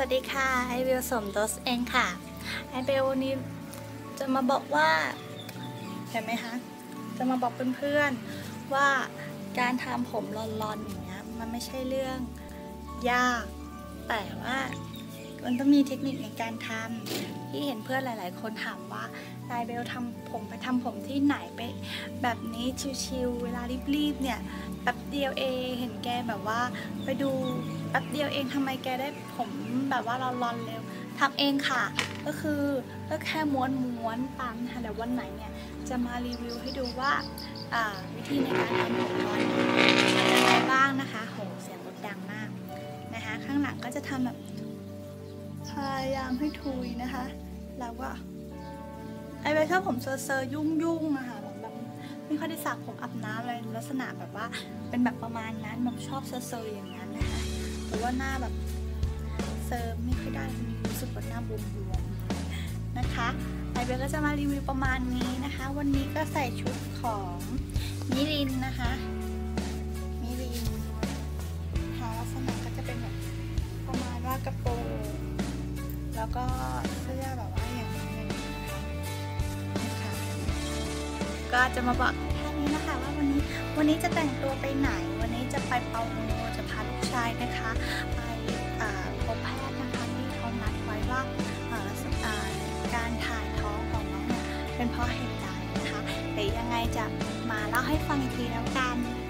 วัสดีค่ะไอวิลสมดสเองค่ะไอเบลวันนี้จะมาบอกว่าเห็นไหมคะจะมาบอกเพื่อนๆว่าการทำผมลอนๆอย่างเงี้ยมันไม่ใช่เรื่องยากแต่ว่ามันต้องมีเทคนิคในการทำที่เห็นเพื่อนหลายๆคนถามว่าไอเบลทำผมไปทำผมที่ไหนไปแบบนี้ชิวๆเวลารีบๆเนี่ยแป๊บเดียวเองเห็นแกแบบว่าไปดูแป๊บเดียวเองทำไมแกได้ผมแบบว่าเราลอนเร็วทำเองค่ะก็แค่ม้วนตามนะคะเดี๋ยววันไหนเนี่ยจะมารีวิวให้ดูว่าวิธีในการทำผมลอนเป็นยังไงบ้างนะคะโหเสียงรถดังมากนะคะข้างหลังก็จะทำแบบพยายามให้ทุยนะคะแล้วก็ไอเบลชอบผมเซอร์ยุ่งนะคะแบบไม่ค่อยได้สระผมอาบน้ำอะไรลักษณะแบบว่าเป็นแบบประมาณนั้นแบบชอบเซอร์อย่างนั้นนะคะหรือว่าหน้าแบบเซอร์ไม่ค่อยได้รู้สึกว่าหน้าบวมๆนะคะไอเบลก็จะมารีวิวประมาณนี้นะคะวันนี้ก็ใส่ชุดของมิรินนะคะมิรินลักษณะก็จะเป็นแบบประมาณว่ากระโปรงแล้วก็เสื้อแบบว่าอย่างนี้นะคะก็จะมาบอกแค่นี้นะคะว่าวันนี้จะแต่งตัวไปไหนวันนี้จะไปเปาโลจะพาลูกชายนะคะไปพบแพทย์นะคะที่เขานัดไว้ว่าการถ่ายท้องของน้องเนี่ยเป็นเพราะเหตุใดนะคะเดี๋ยวยังไงจะมาเล่าให้ฟังอีกทีแล้วกัน